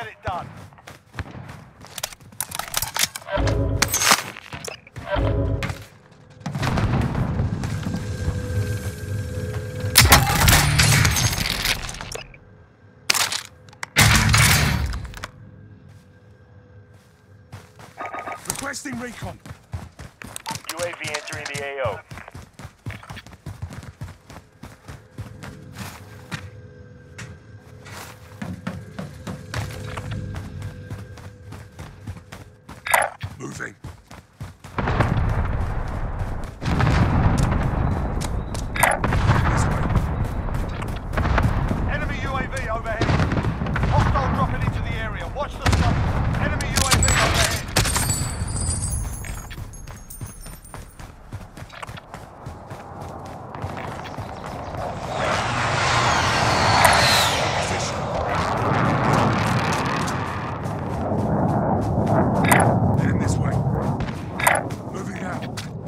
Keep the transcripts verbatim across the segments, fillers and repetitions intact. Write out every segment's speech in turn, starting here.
get it done. Requesting recon. U A V entering the A O. Moving. This way. Enemy U A V overhead. Hostile dropping into the area. Watch the smoke. Enemy U A V overhead. And this way. Moving out.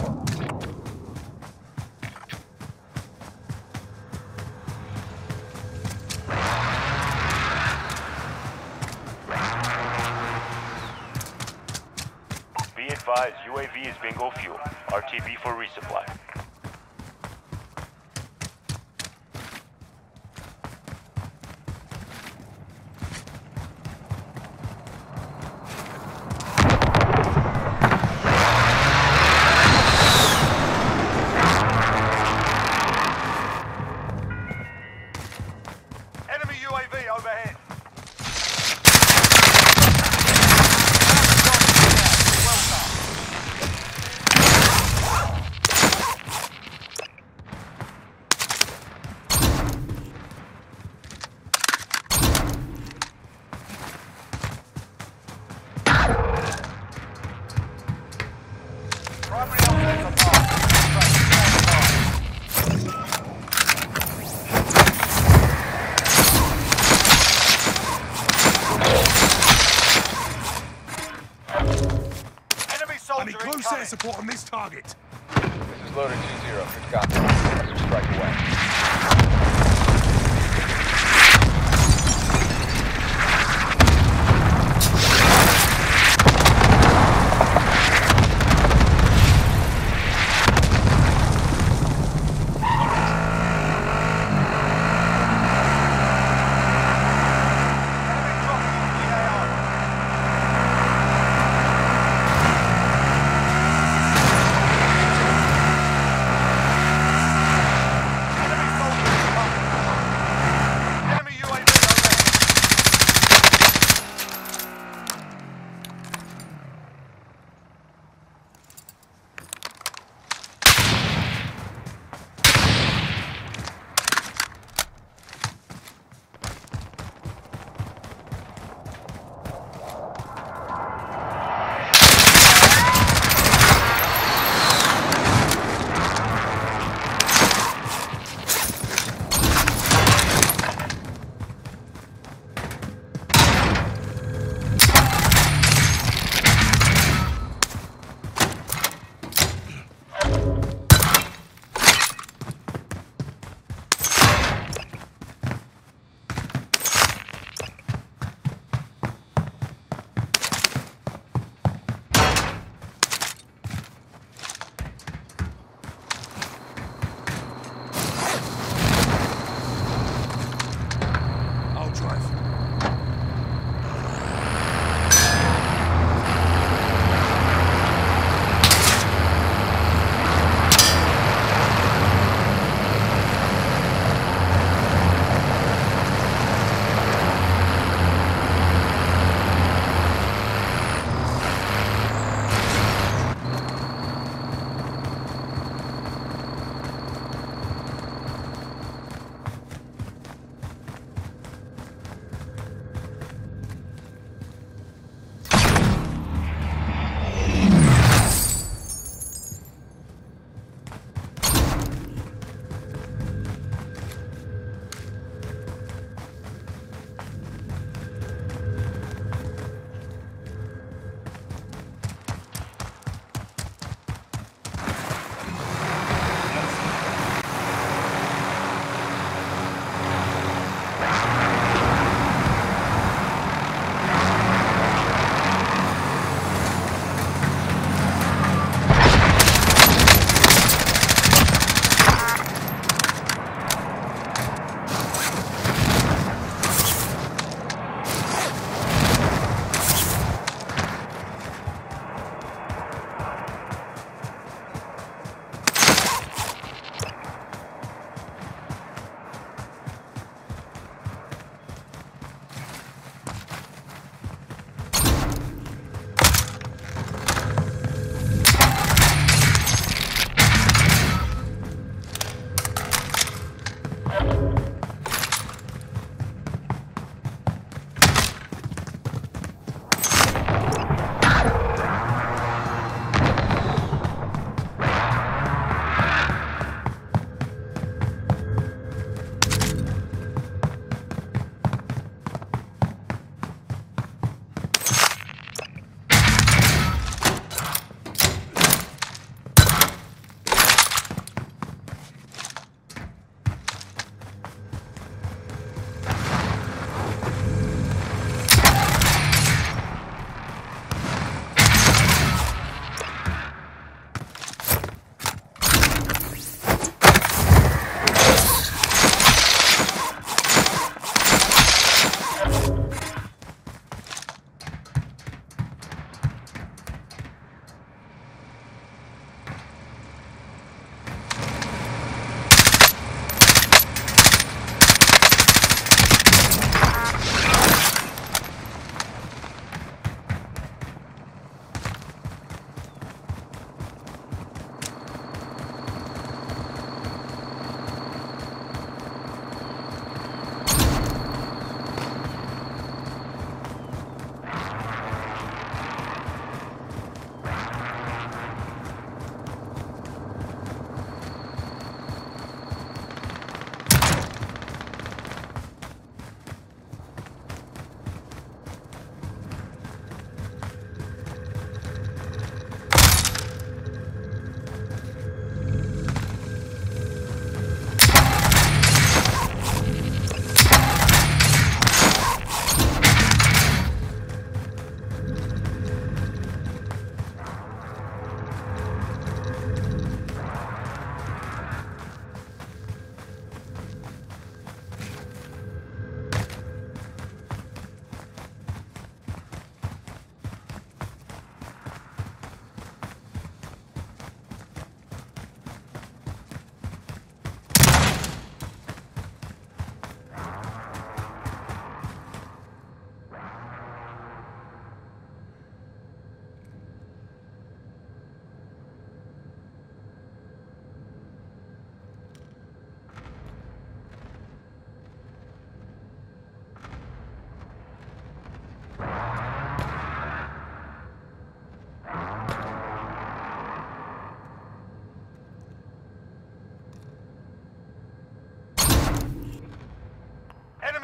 Be advised, U A V is bingo fuel. R T B for resupply. Enemy U A V overhead. Well done. Primary offensive apart. Enemy I soldier need close air incoming. support on this target. This is loader two zero. Good copy. Let's strike away. Enemy dropping into the A O. Enemy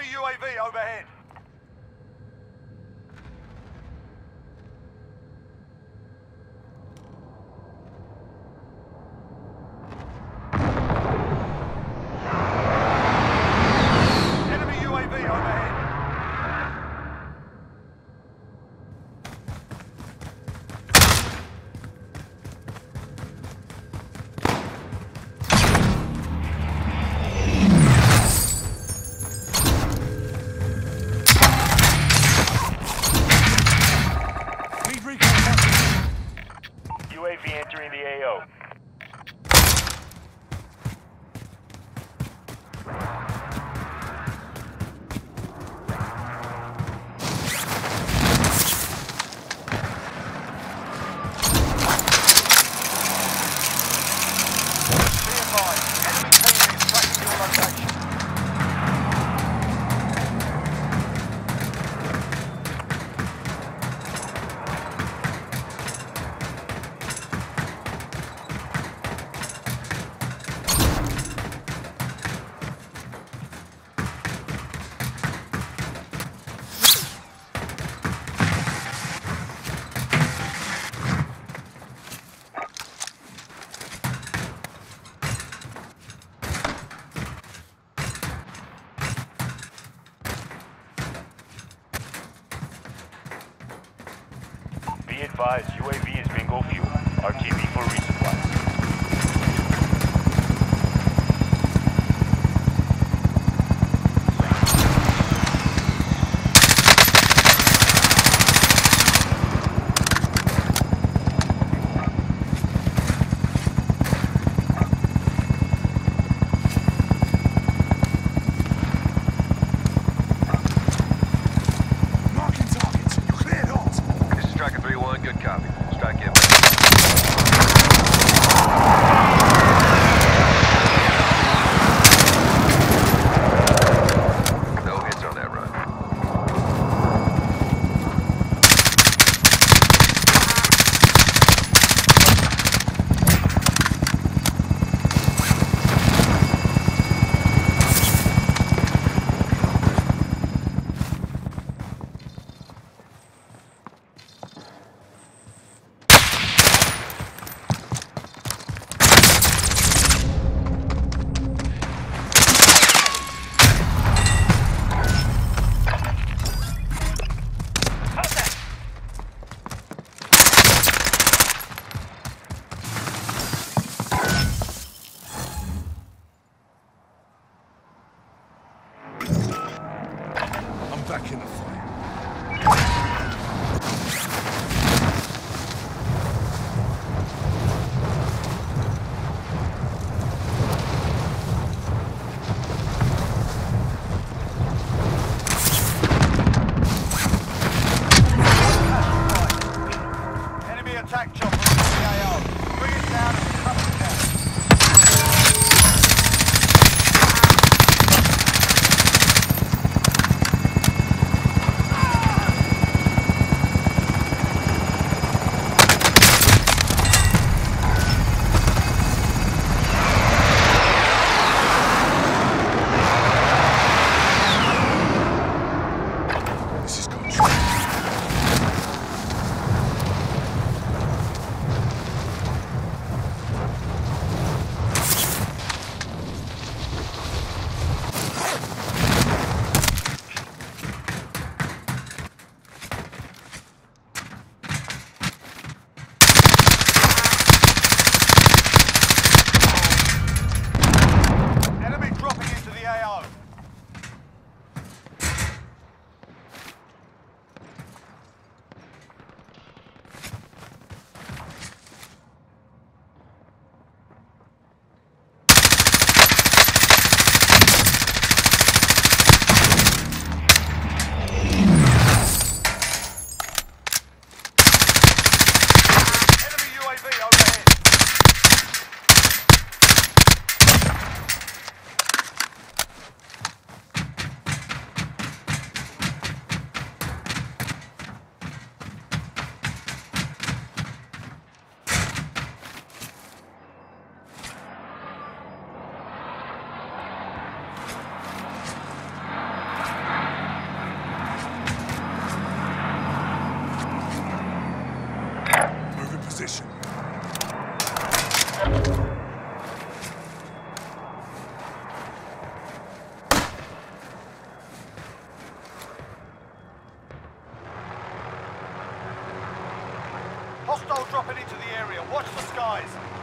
U A V overhead. Enemy U A V overhead. Need recon. U A V entering the A O. Be advised, enemy team is tracking your location. Be advised, U A V is bingo fuel. R T B for resupply. Marking targets. You're cleared hot. This is Striker three one, good copy. Strike in. No hits on that run. I'm back in the fight. Enemy attack chopper in the A O. Bring it down and cut it down. Hostile dropping into the area. Watch the skies.